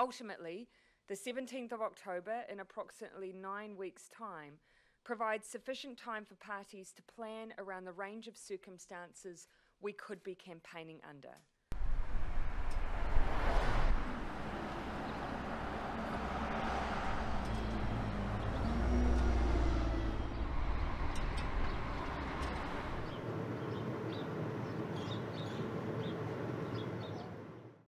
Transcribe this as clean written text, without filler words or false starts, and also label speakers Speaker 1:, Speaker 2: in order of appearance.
Speaker 1: Ultimately, the 17th of October, in approximately 9 weeks' time, provides sufficient time for parties to plan around the range of circumstances we could be campaigning under.